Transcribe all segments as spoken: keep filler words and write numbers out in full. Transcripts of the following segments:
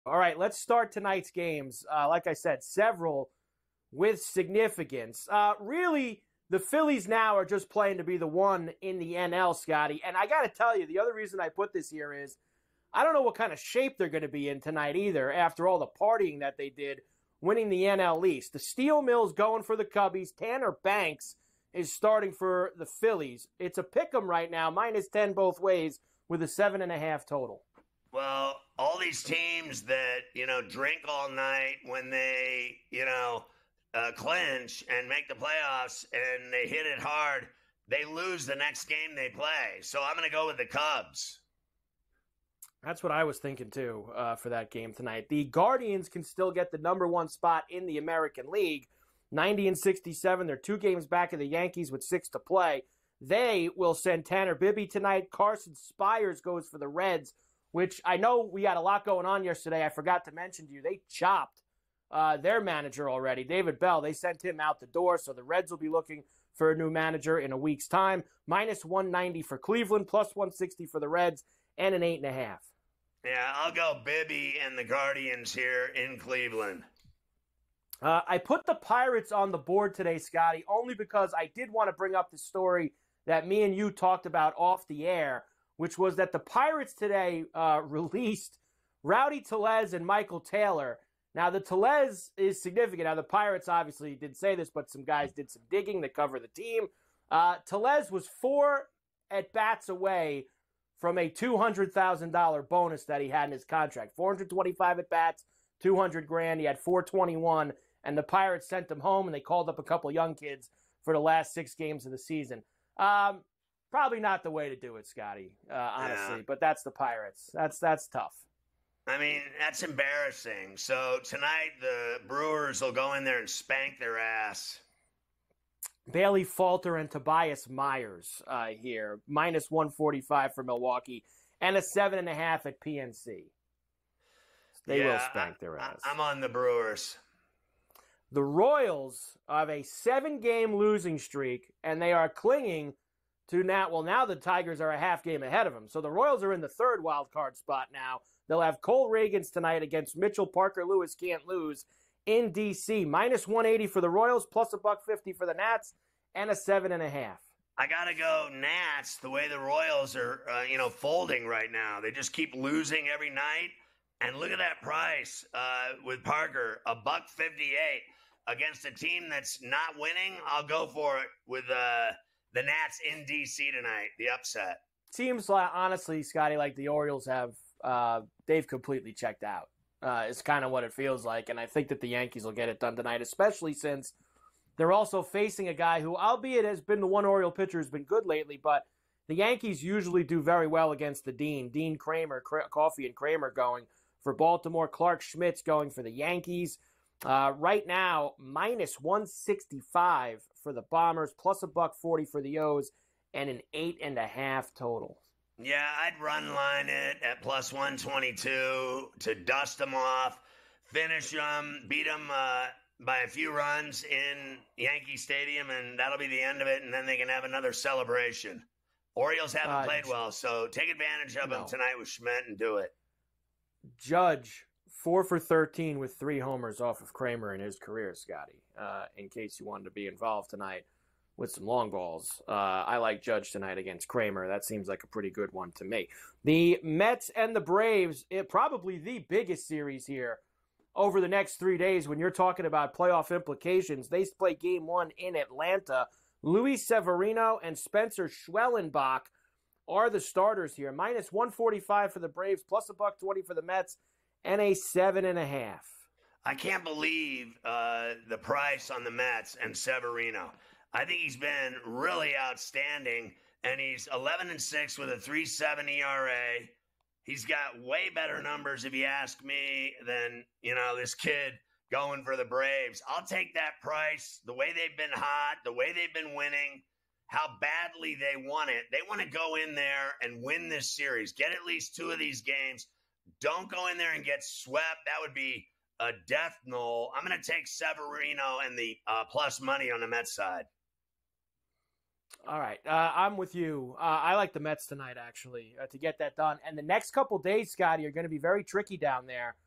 All right, let's start tonight's games. Uh, like I said, several with significance. Uh, really, the Phillies now are just playing to be the one in the N L, Scotty. And I got to tell you, the other reason I put this here is I don't know what kind of shape they're going to be in tonight either after all the partying that they did winning the N L East. The Steel Mill's going for the Cubbies. Tanner Banks is starting for the Phillies. It's a pick 'em right now, minus ten both ways with a seven and a half total. Well, all these teams that, you know, drink all night when they, you know, uh, clinch and make the playoffs and they hit it hard, they lose the next game they play. So I'm going to go with the Cubs. That's what I was thinking, too, uh, for that game tonight. The Guardians can still get the number one spot in the American League. ninety and sixty-seven. They're two games back of the Yankees with six to play. They will send Tanner Bibby tonight. Carson Spires goes for the Reds, which I know we had a lot going on yesterday. I forgot to mention to you, they chopped uh, their manager already, David Bell. They sent him out the door, so the Reds will be looking for a new manager in a week's time. Minus one ninety for Cleveland, plus one sixty for the Reds, and an eight and a half. Yeah, I'll go Bibby and the Guardians here in Cleveland. Uh, I put the Pirates on the board today, Scotty, only because I did want to bring up the story that me and you talked about off the air, which was that the Pirates today uh, released Rowdy Tellez and Michael Taylor. Now, the Tellez is significant. Now, the Pirates obviously didn't say this, but some guys did some digging to cover the team. Uh, Tellez was four at-bats away from a two hundred thousand dollars bonus that he had in his contract. four hundred twenty-five at-bats, two hundred grand. He had four twenty-one, and the Pirates sent him home, and they called up a couple young kids for the last six games of the season. Um, probably not the way to do it, Scotty, uh, honestly, Yeah. but that's the Pirates. That's that's tough. I mean, that's embarrassing. So tonight the Brewers will go in there and spank their ass. Bailey Falter and Tobias Myers uh, here, minus one forty-five for Milwaukee, and a seven and a half at P N C. They yeah, will spank their I, ass. I'm on the Brewers. The Royals have a seven-game losing streak, and they are clinging to now. Well, now the Tigers are a half game ahead of them. So the Royals are in the third wild card spot now. They'll have Cole Reagans tonight against Mitchell. Parker Lewis can't lose in D C. Minus one eighty for the Royals, plus a buck fifty for the Nats, and a seven and a half. I gotta go Nats. The way the Royals are, uh, you know, folding right now, they just keep losing every night. And look at that price uh, with Parker, a buck fifty-eight against a team that's not winning. I'll go for it with uh, the Nats in D C tonight. The upset seems like, honestly, Scotty, like the Orioles have uh, they've completely checked out. Uh, it's kind of what it feels like, and I think that the Yankees will get it done tonight, especially since they're also facing a guy who, albeit has been the one Oriole pitcher who's been good lately, but the Yankees usually do very well against the Dean. Dean Kramer, Cra- Coffey and Kramer going for Baltimore. Clark Schmidt's going for the Yankees. Uh, right now, minus one sixty-five for the Bombers, plus a buck forty for the O's, and an eight and a half total. Yeah, I'd run line it at plus one twenty-two to dust them off, finish them, beat them uh, by a few runs in Yankee Stadium, and that'll be the end of it, and then they can have another celebration. Orioles haven't Uh, played well, so take advantage of no. them tonight with Schmidt and do it. Judge, four for thirteen with three homers off of Kramer in his career, Scotty, uh, in case you wanted to be involved tonight with some long balls. Uh, I like Judge tonight against Kramer. That seems like a pretty good one to me. The Mets and the Braves, it, probably the biggest series here over the next three days when you're talking about playoff implications. They play game one in Atlanta. Luis Severino and Spencer Schwellenbach are the starters here. Minus one forty-five for the Braves, plus a buck twenty for the Mets, and a seven and a half. I can't believe uh, the price on the Mets and Severino. I think he's been really outstanding, and he's eleven and six with a three point seven E R A. He's got way better numbers, if you ask me, than, you know, this kid going for the Braves. I'll take that price. The way they've been hot, the way they've been winning, how badly they want it. They want to go in there and win this series. Get at least two of these games. Don't go in there and get swept. That would be a death knell. I'm going to take Severino and the uh, plus money on the Mets side. All right. Uh, I'm with you. Uh, I like the Mets tonight, actually, uh, to get that done. And the next couple days, Scotty, are going to be very tricky down there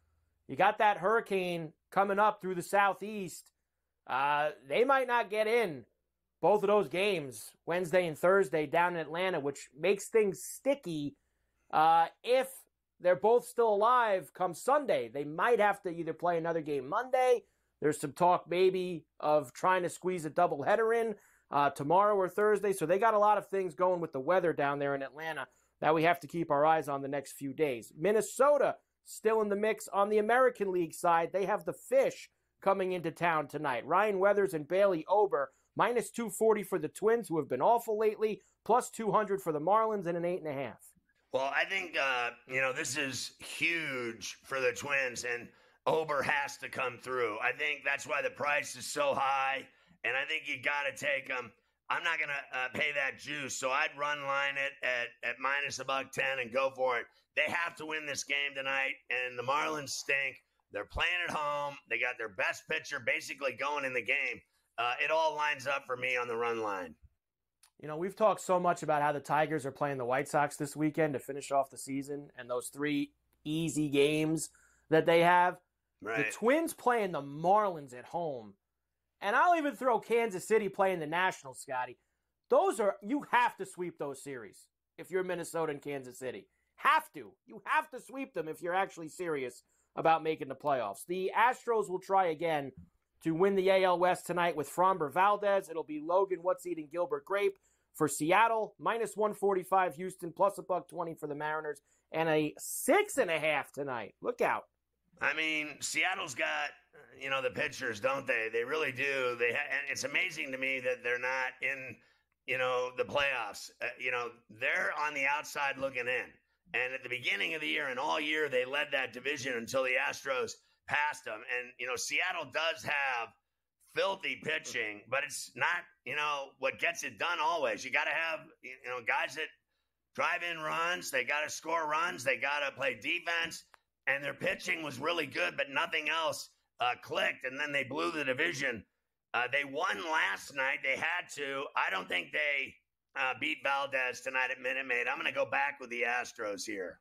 You got that hurricane coming up through the southeast. Uh, they might not get in both of those games, Wednesday and Thursday, down in Atlanta, which makes things sticky. Uh, if they're both still alive come Sunday, they might have to either play another game Monday. There's some talk maybe of trying to squeeze a doubleheader in uh, tomorrow or Thursday. So they got a lot of things going with the weather down there in Atlanta that we have to keep our eyes on the next few days. Minnesota still in the mix on the American League side. They have the Fish coming into town tonight. Ryan Weathers and Bailey Ober, minus two forty for the Twins, who have been awful lately, plus two hundred for the Marlins, and an eight and a half. Well, I think, uh, you know, this is huge for the Twins, and Ober has to come through. I think that's why the price is so high, and I think you got to take them. I'm not going to uh, pay that juice, so I'd run line it at, at minus a buck ten and go for it. They have to win this game tonight, and the Marlins stink. They're playing at home. They got their best pitcher basically going in the game. Uh, it all lines up for me on the run line. You know, we've talked so much about how the Tigers are playing the White Sox this weekend to finish off the season and those three easy games that they have. Right. The Twins playing the Marlins at home. And I'll even throw Kansas City playing the Nationals, Scotty. Those are, you have to sweep those series if you're Minnesota and Kansas City. Have to. You have to sweep them if you're actually serious about making the playoffs. The Astros will try again to win the A L West tonight with Framber Valdez. It'll be Logan What's Eating Gilbert Grape for Seattle, minus one forty-five Houston, plus a buck twenty for the Mariners, and a six and a half tonight. Look out. I mean, Seattle's got, you know, the pitchers, don't they? They really do. They ha- and it's amazing to me that they're not in, you know, the playoffs. Uh, you know, they're on the outside looking in. And at the beginning of the year and all year, they led that division until the Astros passed them. And, you know, Seattle does have filthy pitching, but it's not, you know, what gets it done always. You got to have, you know, guys that drive in runs. They got to score runs. They got to play defense. And their pitching was really good, but nothing else uh, clicked. And then they blew the division. Uh, they won last night. They had to. I don't think they uh, beat Valdez tonight at Minute Maid. I'm going to go back with the Astros here.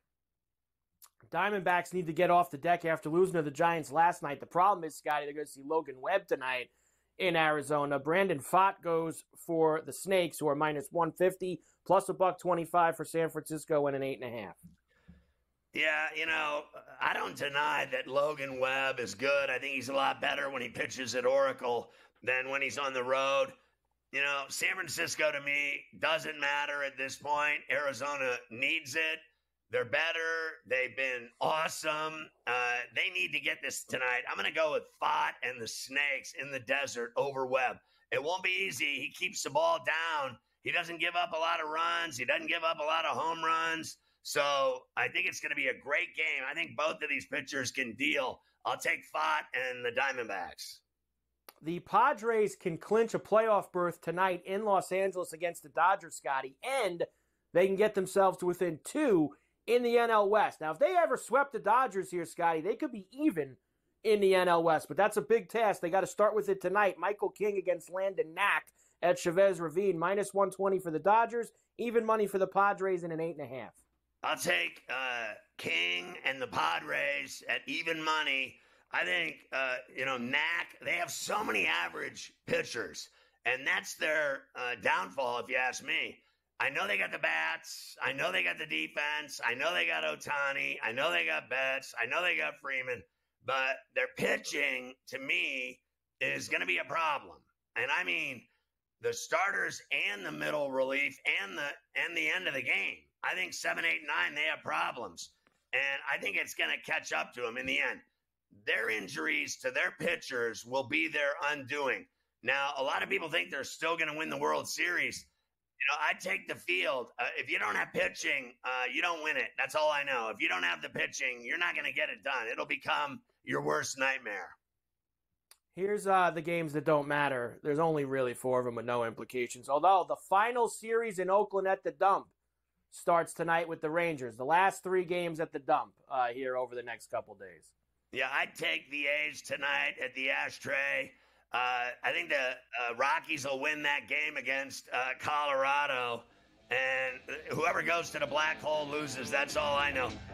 Diamondbacks need to get off the deck after losing to the Giants last night. The problem is, Scotty, they're going to see Logan Webb tonight in Arizona. Brandon Pfaadt goes for the Snakes, who are minus one fifty, plus a buck twenty-five for San Francisco and an eight and a half. Yeah, you know, I don't deny that Logan Webb is good. I think he's a lot better when he pitches at Oracle than when he's on the road. You know, San Francisco to me doesn't matter at this point. Arizona needs it. They're better. They've been awesome. Uh, they need to get this tonight. I'm going to go with Pfaadt and the Snakes in the desert over Webb. It won't be easy. He keeps the ball down. He doesn't give up a lot of runs. He doesn't give up a lot of home runs. So I think it's going to be a great game. I think both of these pitchers can deal. I'll take Pfaadt and the Diamondbacks. The Padres can clinch a playoff berth tonight in Los Angeles against the Dodgers, Scotty, and they can get themselves to within two in the N L West. Now, if they ever swept the Dodgers here, Scotty, they could be even in the N L West, but that's a big task. They got to start with it tonight. Michael King against Landon Knack at Chavez Ravine, minus one twenty for the Dodgers, even money for the Padres, and an eight and a half. I'll take uh, King and the Padres at even money. I think, uh, you know, Knack, they have so many average pitchers, and that's their uh, downfall, if you ask me. I know they got the bats. I know they got the defense. I know they got Ohtani. I know they got Betts. I know they got Freeman. But their pitching, to me, is going to be a problem. And I mean, the starters and the middle relief and the and the end of the game. I think seven, eight, nine, they have problems. And I think it's going to catch up to them in the end. Their injuries to their pitchers will be their undoing. Now, a lot of people think they're still going to win the World Series. You know, I take the field. Uh, if you don't have pitching, uh, you don't win it. That's all I know. If you don't have the pitching, you're not going to get it done. It'll become your worst nightmare. Here's uh, the games that don't matter. There's only really four of them with no implications. Although the final series in Oakland at the Dump starts tonight with the Rangers. The last three games at the Dump uh, here over the next couple days. Yeah, I'd take the A's tonight at the Ashtray. Uh, I think the uh, Rockies will win that game against uh, Colorado, and whoever goes to the black hole loses. That's all I know.